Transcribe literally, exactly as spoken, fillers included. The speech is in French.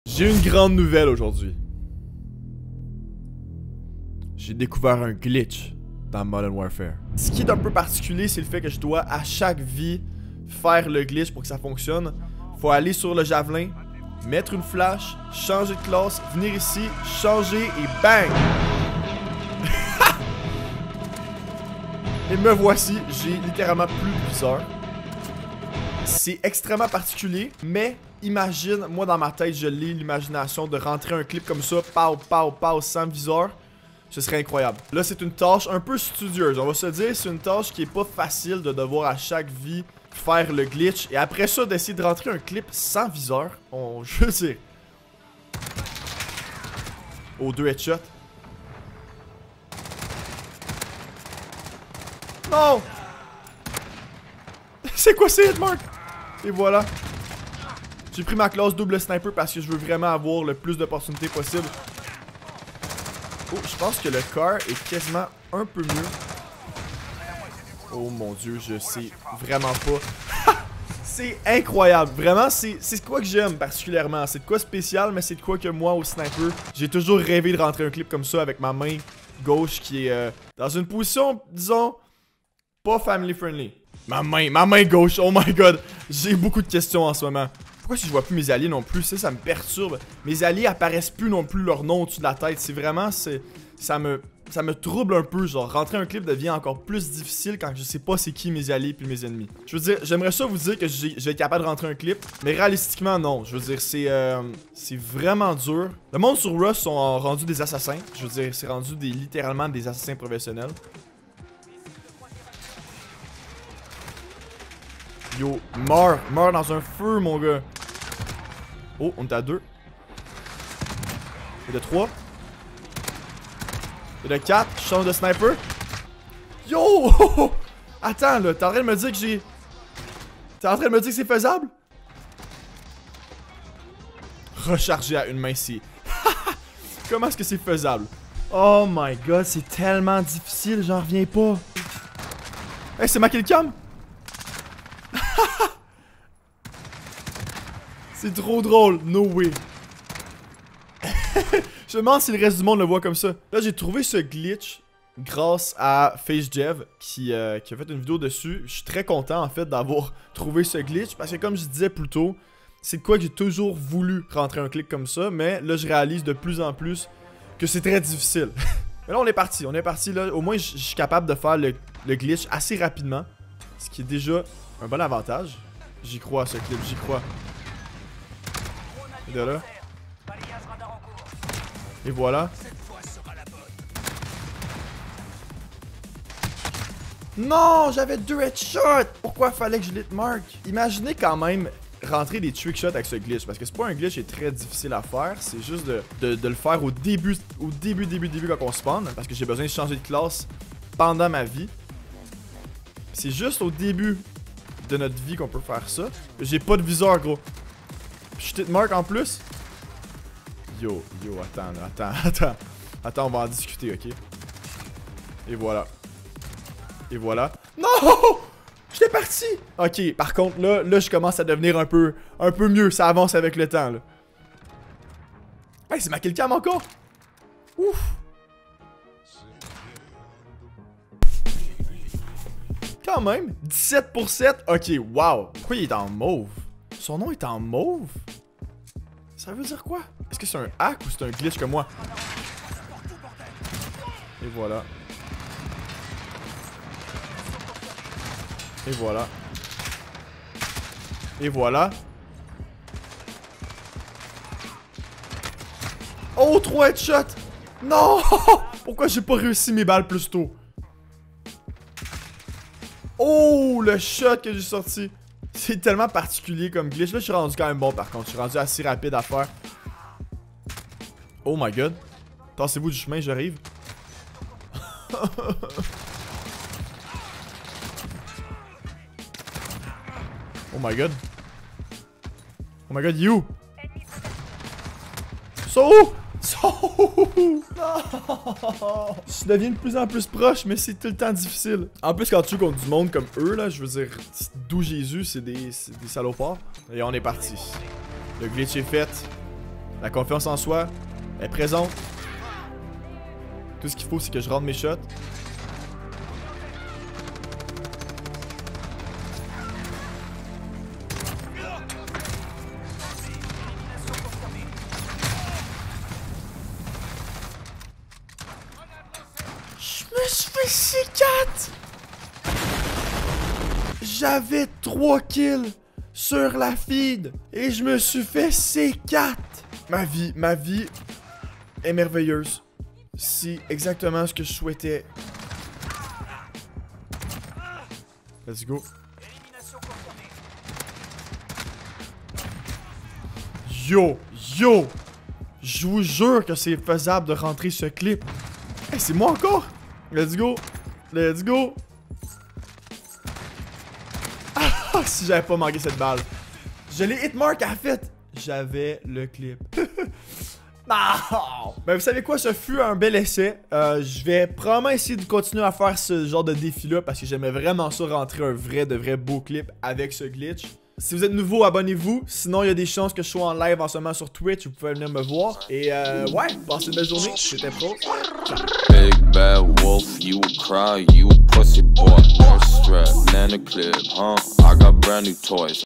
J'ai une grande nouvelle aujourd'hui. J'ai découvert un glitch dans Modern Warfare. Ce qui est un peu particulier, c'est le fait que je dois à chaque vie faire le glitch pour que ça fonctionne. Faut aller sur le javelin, mettre une flash, changer de classe, venir ici, changer et bang! Et me voici, j'ai littéralement plus de viseur. C'est extrêmement particulier, mais imagine, moi dans ma tête, je l'ai l'imagination de rentrer un clip comme ça, pow, pow, pow, sans viseur. Ce serait incroyable. Là, c'est une tâche un peu studieuse. On va se dire, c'est une tâche qui est pas facile de devoir à chaque vie faire le glitch. Et après ça, d'essayer de rentrer un clip sans viseur. On, je veux dire. Oh, deux headshots. Non! C'est quoi ces hitmarks? Et voilà. J'ai pris ma classe double sniper parce que je veux vraiment avoir le plus d'opportunités possible. Oh, je pense que le car est quasiment un peu mieux. Oh mon dieu, je sais vraiment pas. C'est incroyable. Vraiment, c'est quoi que j'aime particulièrement. C'est de quoi spécial, mais c'est de quoi que moi, au sniper, j'ai toujours rêvé de rentrer un clip comme ça avec ma main gauche qui est euh, dans une position, disons, pas family friendly. Ma main, ma main gauche, oh my god. J'ai beaucoup de questions en ce moment. Pourquoi si je vois plus mes alliés non plus? Ça, ça me perturbe. Mes alliés apparaissent plus non plus leur nom au-dessus de la tête. C'est vraiment, c'est, ça me, ça me trouble un peu. Genre, rentrer un clip devient encore plus difficile quand je sais pas c'est qui mes alliés puis mes ennemis. Je veux dire, j'aimerais ça vous dire que je vais être capable de rentrer un clip, mais réalistiquement, non. Je veux dire, c'est, euh, c'est vraiment dur. Le monde sur Rust sont rendus des assassins. Je veux dire, c'est rendu des, littéralement des assassins professionnels. Yo, meurs, meurs dans un feu, mon gars. Oh, on est à deux. Et de trois. Et de quatre. Je change de sniper. Yo! Attends, là. T'es en train de me dire que j'ai... T'es en train de me dire que c'est faisable? Recharger à une main, c'est... Comment est-ce que c'est faisable? Oh my god, c'est tellement difficile, j'en reviens pas. Hey, c'est ma killcam? C'est trop drôle, no way. Je me demande si le reste du monde le voit comme ça. Là, j'ai trouvé ce glitch grâce à FaceJev qui, euh, qui a fait une vidéo dessus. Je suis très content en fait d'avoir trouvé ce glitch parce que comme je disais plus tôt, c'est de quoi que j'ai toujours voulu rentrer un clip comme ça, mais là je réalise de plus en plus que c'est très difficile. Mais là on est parti, on est parti là. Au moins je suis capable de faire le, le glitch assez rapidement, ce qui est déjà un bon avantage. J'y crois à ce clip, j'y crois. Et de là. Et voilà. Non, j'avais deux headshots. Pourquoi fallait que je l'hitmark? Imaginez quand même rentrer des trickshots avec ce glitch. Parce que c'est pas un glitch qui est très difficile à faire. C'est juste de, de, de le faire au début, au début, début, début quand on spawn. Parce que j'ai besoin de changer de classe pendant ma vie. C'est juste au début de notre vie qu'on peut faire ça. J'ai pas de viseur, gros. Je t'hitmark en plus. Yo, yo, attends, là, attends, attends. Attends, on va en discuter, ok? Et voilà. Et voilà. Non! J'étais parti! Ok, par contre, là, là, je commence à devenir un peu, un peu mieux. Ça avance avec le temps, là. Hey, c'est ma killcam encore! Ouf! Quand même, dix-sept pour sept. Ok, wow. Pourquoi il est en mauve? Son nom est en mauve? Ça veut dire quoi? Est-ce que c'est un hack ou c'est un glitch comme moi? Et voilà. Et voilà. Et voilà. Oh, trois headshots! Non! Pourquoi j'ai pas réussi mes balles plus tôt? Oh, le shot que j'ai sorti! C'est tellement particulier comme glitch. Là, je suis rendu quand même bon par contre. Je suis rendu assez rapide à faire. Oh my god. Tassez-vous du chemin, j'arrive. Oh my god. Oh my god, you! So! So! Non! Je deviens de plus en plus proche, mais c'est tout le temps difficile. En plus, quand tu joues contre du monde comme eux, là, je veux dire, d'où Jésus, c'est des, des salopards. Et on est parti. Le glitch est fait. La confiance en soi est présente. Tout ce qu'il faut, c'est que je rentre mes shots. Je me suis fait C quatre! J'avais trois kills sur la feed et je me suis fait C quatre! Ma vie, ma vie est merveilleuse. C'est exactement ce que je souhaitais. Let's go. Yo, yo! Je vous jure que c'est faisable de rentrer ce clip. Hey, c'est moi encore! Let's go! Let's go! Ah, si j'avais pas manqué cette balle. Je l'ai hitmark à fait. J'avais le clip. Non! Ben vous savez quoi, ce fut un bel essai. Euh, je vais probablement essayer de continuer à faire ce genre de défi-là parce que j'aimais vraiment ça rentrer un vrai de vrai beau clip avec ce glitch. Si vous êtes nouveau, abonnez-vous. Sinon, il y a des chances que je sois en live en ce moment sur Twitch. Vous pouvez venir me voir. Et euh, ouais, passez une belle journée. C'était Pro. Big bad wolf, you cry, you pussy boy. Nurse strap, nana clip, huh? I got brand new toys.